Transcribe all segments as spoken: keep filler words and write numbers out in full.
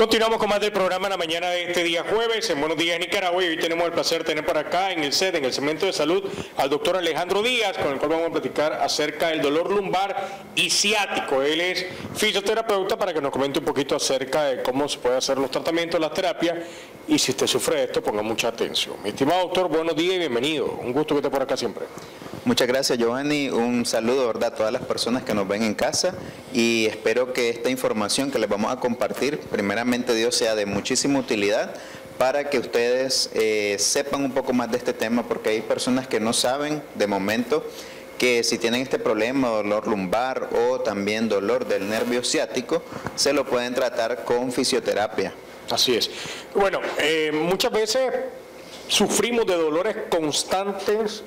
Continuamos con más del programa en la mañana de este día jueves, en Buenos Días Nicaragua, y hoy tenemos el placer de tener por acá en el S E D, en el segmento de salud, al doctor Alejandro Díaz, con el cual vamos a platicar acerca del dolor lumbar y ciático. Él es fisioterapeuta, para que nos comente un poquito acerca de cómo se puede hacer los tratamientos, las terapias, y si usted sufre de esto, ponga mucha atención. Mi estimado doctor, buenos días y bienvenido. Un gusto que esté por acá siempre. Muchas gracias, Giovanni. Un saludo, ¿verdad?, a todas las personas que nos ven en casa, y espero que esta información que les vamos a compartir, primeramente Dios, sea de muchísima utilidad para que ustedes eh, sepan un poco más de este tema, porque hay personas que no saben de momento que si tienen este problema, dolor lumbar o también dolor del nervio ciático, se lo pueden tratar con fisioterapia. Así es. Bueno, eh, muchas veces sufrimos de dolores constantes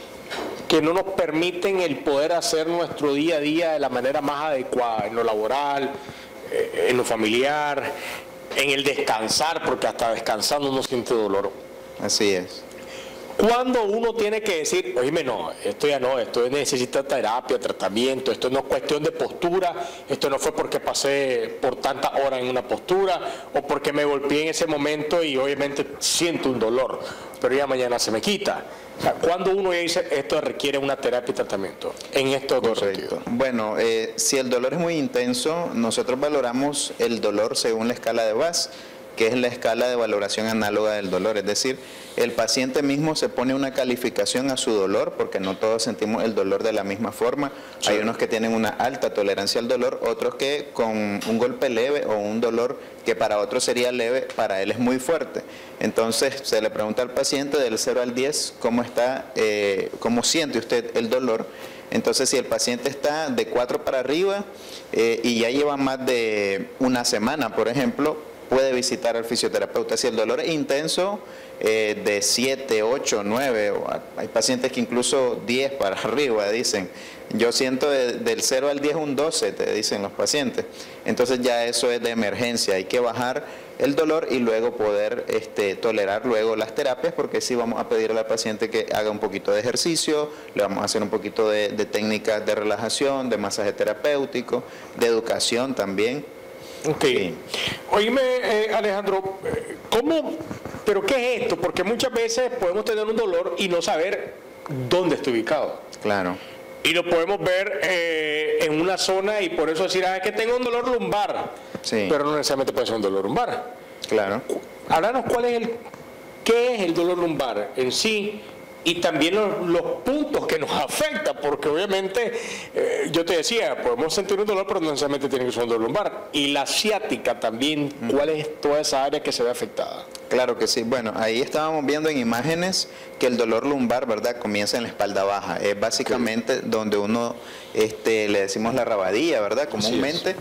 que no nos permiten el poder hacer nuestro día a día de la manera más adecuada, en lo laboral, eh, en lo familiar, en el descansar, porque hasta descansando uno siente dolor. Así es. Cuando uno tiene que decir, oíme, no, esto ya no, esto necesita terapia, tratamiento, esto no es cuestión de postura, esto no fue porque pasé por tantas horas en una postura o porque me golpeé en ese momento y obviamente siento un dolor, pero ya mañana se me quita. O sea, cuando uno dice esto requiere una terapia y tratamiento, en estos dos sentidos. Bueno, eh, si el dolor es muy intenso, nosotros valoramos el dolor según la escala de V A S, que es la escala de valoración análoga del dolor, es decir, el paciente mismo se pone una calificación a su dolor, porque no todos sentimos el dolor de la misma forma. Sí. Hay unos que tienen una alta tolerancia al dolor, otros que con un golpe leve o un dolor que para otros sería leve, para él es muy fuerte. Entonces se le pregunta al paciente del cero al diez cómo está, eh, cómo siente usted el dolor. Entonces, si el paciente está de cuatro para arriba eh, y ya lleva más de una semana, por ejemplo, puede visitar al fisioterapeuta. Si el dolor es intenso, eh, de siete, ocho, nueve, o hay pacientes que incluso diez para arriba dicen, yo siento de, del cero al diez un doce, te dicen los pacientes. Entonces ya eso es de emergencia, hay que bajar el dolor y luego poder este, tolerar luego las terapias, porque sí vamos a pedirle al paciente que haga un poquito de ejercicio, le vamos a hacer un poquito de, de técnicas de relajación, de masaje terapéutico, de educación también. Ok. Sí. Oíme, eh, Alejandro, ¿cómo, pero qué es esto? Porque muchas veces podemos tener un dolor y no saber dónde está ubicado. Claro. Y lo podemos ver eh, en una zona y por eso decir, ah, es que tengo un dolor lumbar. Sí. Pero no necesariamente puede ser un dolor lumbar. Claro. Háblanos cuál es el, qué es el dolor lumbar en sí, y también los, los puntos que nos afectan, porque obviamente, eh, yo te decía, podemos sentir un dolor, pero no necesariamente tiene que ser un dolor lumbar. Y la ciática también, ¿cuál es toda esa área que se ve afectada? Claro que sí. Bueno, ahí estábamos viendo en imágenes que el dolor lumbar, ¿verdad?, comienza en la espalda baja. Es básicamente sí. donde uno, este, le decimos la rabadilla, ¿verdad?, comúnmente.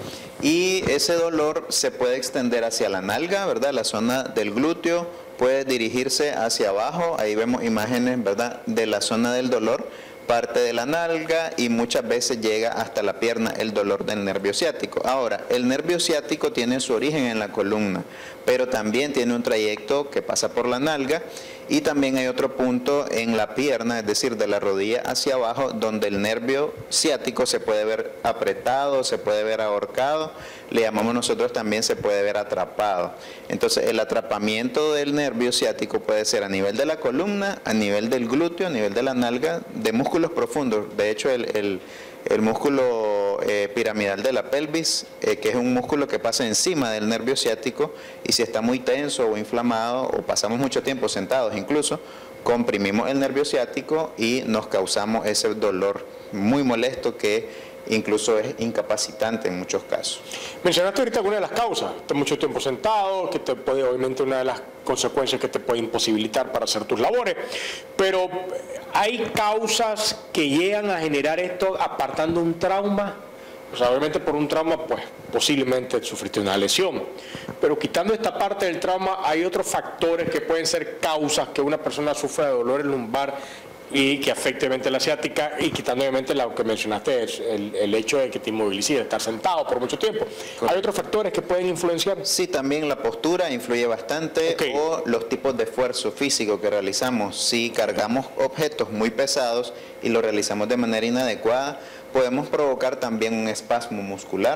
Y ese dolor se puede extender hacia la nalga, ¿verdad?, la zona del glúteo, puede dirigirse hacia abajo, ahí vemos imágenes, ¿verdad?, de la zona del dolor, parte de la nalga, y muchas veces llega hasta la pierna el dolor del nervio ciático. Ahora, el nervio ciático tiene su origen en la columna, pero también tiene un trayecto que pasa por la nalga, y también hay otro punto en la pierna, es decir, de la rodilla hacia abajo, donde el nervio ciático se puede ver apretado, se puede ver ahorcado, le llamamos nosotros también, se puede ver atrapado. Entonces, el atrapamiento del nervio ciático puede ser a nivel de la columna, a nivel del glúteo, a nivel de la nalga, de músculos profundos. De hecho, el, el, el músculo eh, piramidal de la pelvis, eh, que es un músculo que pasa encima del nervio ciático, y si está muy tenso o inflamado, o pasamos mucho tiempo sentados incluso, comprimimos el nervio ciático y nos causamos ese dolor muy molesto que incluso es incapacitante en muchos casos. Mencionaste ahorita alguna de las causas, estar mucho tiempo sentado, que te puede, obviamente, una de las consecuencias que te puede imposibilitar para hacer tus labores, pero hay causas que llegan a generar esto apartando un trauma. O sea, obviamente por un trauma, pues posiblemente sufriste una lesión, pero quitando esta parte del trauma, hay otros factores que pueden ser causas que una persona sufra de dolor lumbar y que afecte obviamente la ciática, y quitando obviamente lo que mencionaste, es el, el hecho de que te inmovilices, estar sentado por mucho tiempo. Correcto. ¿Hay otros factores que pueden influenciar? Sí, también la postura influye bastante, okay. o los tipos de esfuerzo físico que realizamos. Si cargamos objetos muy pesados y lo realizamos de manera inadecuada, podemos provocar también un espasmo muscular,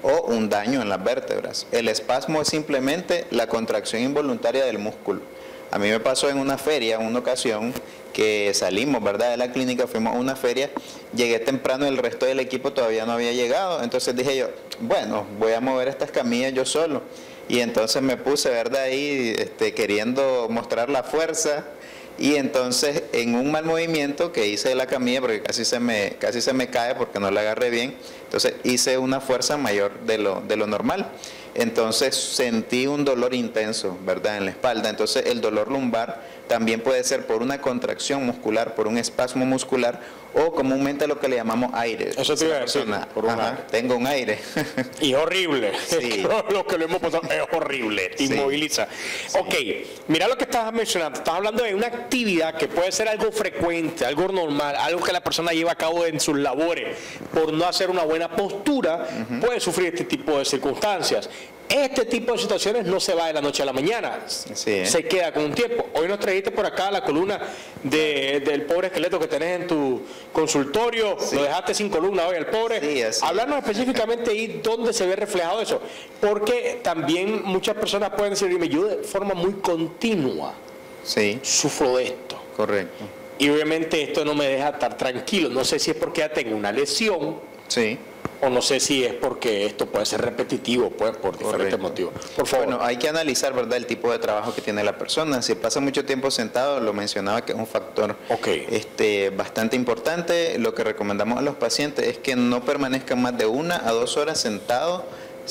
o un daño en las vértebras. El espasmo es simplemente la contracción involuntaria del músculo. A mí me pasó en una feria, en una ocasión, que salimos, ¿verdad?, de la clínica, fuimos a una feria, llegué temprano, el resto del equipo todavía no había llegado, entonces dije yo, bueno, voy a mover estas camillas yo solo. Y entonces me puse, ¿verdad?, ahí este, queriendo mostrar la fuerza. Y entonces en un mal movimiento que hice de la camilla, porque casi se me, casi se me cae porque no la agarré bien, entonces hice una fuerza mayor de lo, de lo normal. Entonces sentí un dolor intenso, ¿verdad?, en la espalda. Entonces el dolor lumbar también puede ser por una contracción muscular, por un espasmo muscular, o comúnmente lo que le llamamos aire. Eso te iba a decir, por un Ajá, aire. Tengo un aire. Y horrible. Sí. Lo que le hemos pasado es horrible, te sí. inmoviliza. Sí. Ok, mira lo que estabas mencionando. Estás hablando de una actividad que puede ser algo frecuente, algo normal, algo que la persona lleva a cabo en sus labores. Por no hacer una buena postura, uh-huh. puede sufrir este tipo de circunstancias. Este tipo de situaciones no se va de la noche a la mañana, sí, ¿eh? Se queda con un tiempo. Hoy nos trajiste por acá la columna de, del pobre esqueleto que tenés en tu consultorio, sí. Lo dejaste sin columna hoy, el pobre. Sí, Hablarnos específicamente ahí dónde se ve reflejado eso, porque también muchas personas pueden decirme, yo de forma muy continua sí. sufro de esto. Correcto. Y obviamente esto no me deja estar tranquilo, no sé si es porque ya tengo una lesión. Sí. O no sé si es porque esto puede ser repetitivo, pues, por diferentes Correcto. motivos. Por favor. Bueno, hay que analizar, ¿verdad?, el tipo de trabajo que tiene la persona. Si pasa mucho tiempo sentado, lo mencionaba que es un factor okay. este, bastante importante. Lo que recomendamos a los pacientes es que no permanezcan más de una a dos horas sentados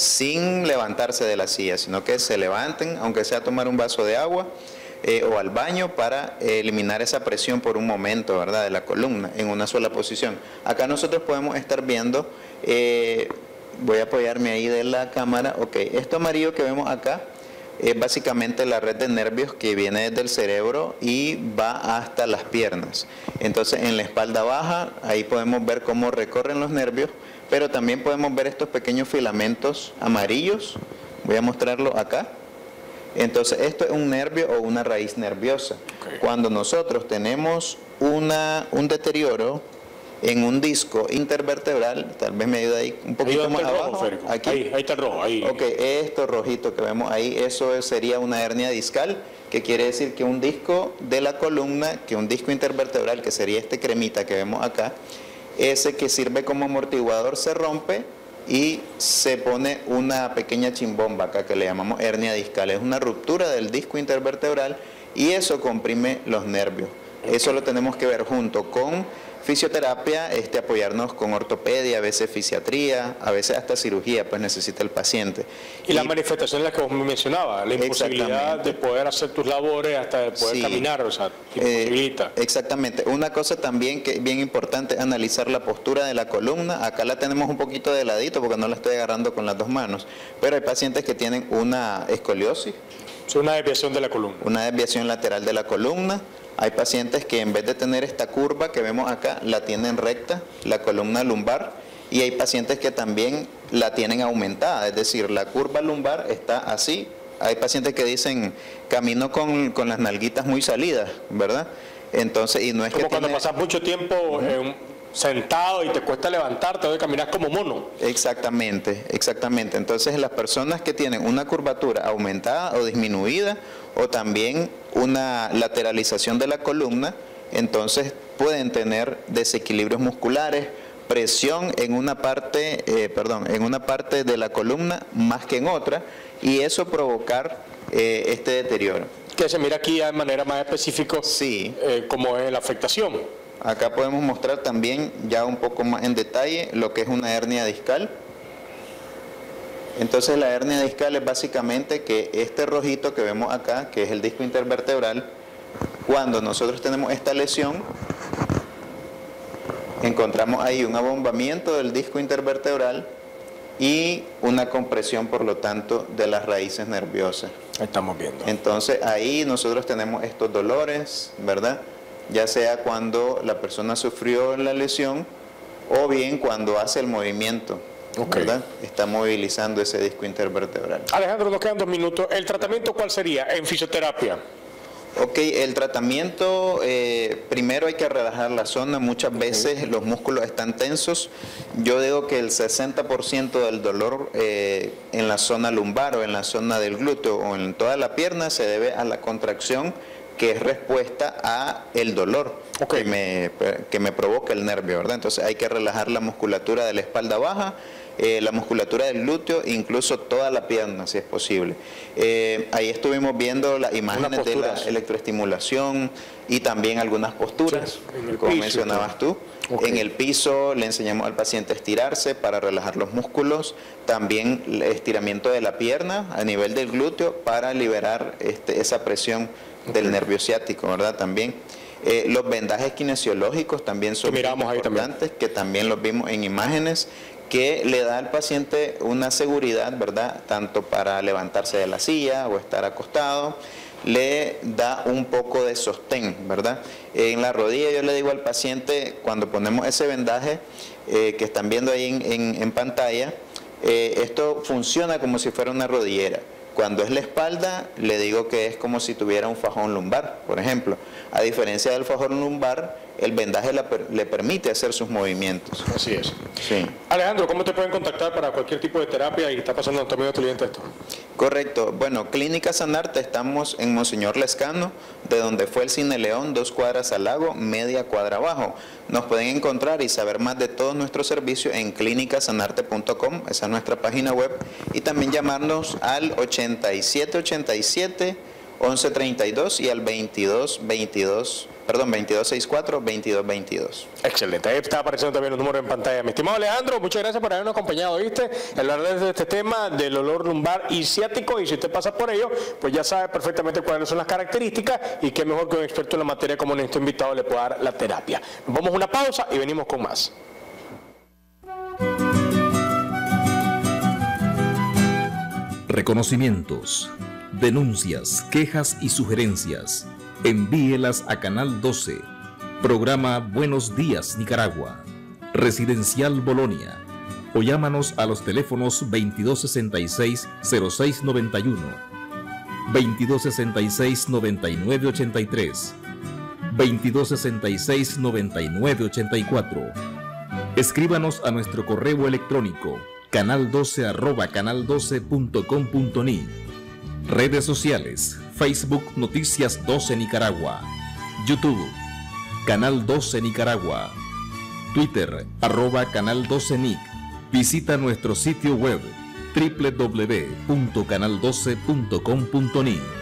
sin levantarse de la silla, sino que se levanten, aunque sea a tomar un vaso de agua, Eh, o al baño para eh, eliminar esa presión por un momento, ¿verdad?, de la columna en una sola posición. Acá nosotros podemos estar viendo, eh, voy a apoyarme ahí de la cámara, ok, esto amarillo que vemos acá es básicamente la red de nervios que viene desde el cerebro y va hasta las piernas. Entonces en la espalda baja, ahí podemos ver cómo recorren los nervios, pero también podemos ver estos pequeños filamentos amarillos, voy a mostrarlo acá. Entonces esto es un nervio o una raíz nerviosa. Okay. Cuando nosotros tenemos una, un deterioro en un disco intervertebral, tal vez me ayuda ahí un poquito más abajo. Aquí. Ahí, ahí está el rojo. Ahí. Ok, esto rojito que vemos ahí, eso sería una hernia discal, que quiere decir que un disco de la columna, que un disco intervertebral, que sería este cremita que vemos acá, ese que sirve como amortiguador se rompe y se pone una pequeña chimbomba acá que le llamamos hernia discal. Es una ruptura del disco intervertebral y eso comprime los nervios. Okay. Eso lo tenemos que ver junto con fisioterapia, este, apoyarnos con ortopedia, a veces fisiatría, a veces hasta cirugía, pues necesita el paciente. Y, y la manifestación es la que vos me mencionabas, la imposibilidad de poder hacer tus labores, hasta de poder sí, caminar, o sea, te imposibilita. Eh, exactamente. Una cosa también que es bien importante es analizar la postura de la columna. Acá la tenemos un poquito de ladito porque no la estoy agarrando con las dos manos, pero hay pacientes que tienen una escoliosis. Es una desviación de la columna. Una desviación lateral de la columna. Hay pacientes que en vez de tener esta curva que vemos acá, la tienen recta, la columna lumbar, y hay pacientes que también la tienen aumentada, es decir, la curva lumbar está así. Hay pacientes que dicen, camino con, con las nalguitas muy salidas, ¿verdad? Entonces, y no es como que cuando tiene... pasas mucho tiempo uh-huh. eh, sentado y te cuesta levantarte, o caminar como mono. Exactamente, exactamente. Entonces, las personas que tienen una curvatura aumentada o disminuida, o también una lateralización de la columna, entonces pueden tener desequilibrios musculares, presión en una parte, eh, perdón, en una parte de la columna más que en otra, y eso provocar eh, este deterioro. Que se mira aquí de manera más específica, sí. eh, cómo es la afectación. Acá podemos mostrar también ya un poco más en detalle lo que es una hernia discal. Entonces la hernia discal es básicamente que este rojito que vemos acá, que es el disco intervertebral, cuando nosotros tenemos esta lesión, encontramos ahí un abombamiento del disco intervertebral y una compresión, por lo tanto, de las raíces nerviosas. Estamos viendo. Entonces ahí nosotros tenemos estos dolores, ¿verdad? Ya sea cuando la persona sufrió la lesión o bien cuando hace el movimiento. Okay. ¿Verdad? Está movilizando ese disco intervertebral. Alejandro, nos quedan dos minutos. ¿El tratamiento cuál sería en fisioterapia? Ok, el tratamiento, eh, primero hay que relajar la zona, muchas veces okay. los músculos están tensos. Yo digo que el sesenta por ciento del dolor eh, en la zona lumbar o en la zona del glúteo o en toda la pierna se debe a la contracción, que es respuesta a el dolor okay. que, me, que me provoca el nervio, ¿verdad? Entonces hay que relajar la musculatura de la espalda baja, eh, la musculatura del glúteo, incluso toda la pierna, si es posible. Eh, ahí estuvimos viendo las imágenes de la electroestimulación y también algunas posturas, sí, como piso, mencionabas tú. Okay. En el piso le enseñamos al paciente a estirarse para relajar los músculos, también el estiramiento de la pierna a nivel del glúteo para liberar este, esa presión del okay. nervio ciático, ¿verdad? También eh, los vendajes kinesiológicos también son importantes, también. que también los vimos en imágenes, que le da al paciente una seguridad, ¿verdad? Tanto para levantarse de la silla o estar acostado, le da un poco de sostén, ¿verdad? En la rodilla yo le digo al paciente, cuando ponemos ese vendaje eh, que están viendo ahí en, en, en pantalla, eh, esto funciona como si fuera una rodillera. Cuando es la espalda, le digo que es como si tuviera un fajón lumbar, por ejemplo. A diferencia del fajón lumbar, el vendaje le, le permite hacer sus movimientos. Así es. Sí. Alejandro, ¿cómo te pueden contactar para cualquier tipo de terapia y está pasando también a tu cliente esto? Correcto. Bueno, Clínica Sanarte, estamos en Monseñor Lescano, de donde fue el Cine León, dos cuadras al lago, media cuadra abajo. Nos pueden encontrar y saber más de todos nuestros servicios en clínica sanarte punto com, esa es nuestra página web, y también llamarnos al ochenta y siete ochenta y siete, once treinta y dos y al veintidós veintidós, perdón, veintidós sesenta y cuatro, veintidós veintidós. Excelente, ahí está apareciendo también los números en pantalla. Mi estimado Alejandro, muchas gracias por habernos acompañado, ¿viste? Hablar de este tema del dolor lumbar y ciático, y si usted pasa por ello, pues ya sabe perfectamente cuáles son las características y qué mejor que un experto en la materia como nuestro invitado le pueda dar la terapia. Nos vamos a una pausa y venimos con más. Reconocimientos, denuncias, quejas y sugerencias. Envíelas a Canal doce, programa Buenos Días Nicaragua, Residencial Bolonia, o llámanos a los teléfonos veintidós sesenta y seis, cero seis noventa y uno, veintidós sesenta y seis, noventa y nueve ochenta y tres, veintidós sesenta y seis, noventa y nueve ochenta y cuatro. Escríbanos a nuestro correo electrónico canal doce arroba canal doce punto com punto ni. Redes sociales: Facebook Noticias doce Nicaragua, YouTube Canal doce Nicaragua, Twitter arroba Canal doce Nic. Visita nuestro sitio web doble u doble u doble u punto canal doce punto com punto ni.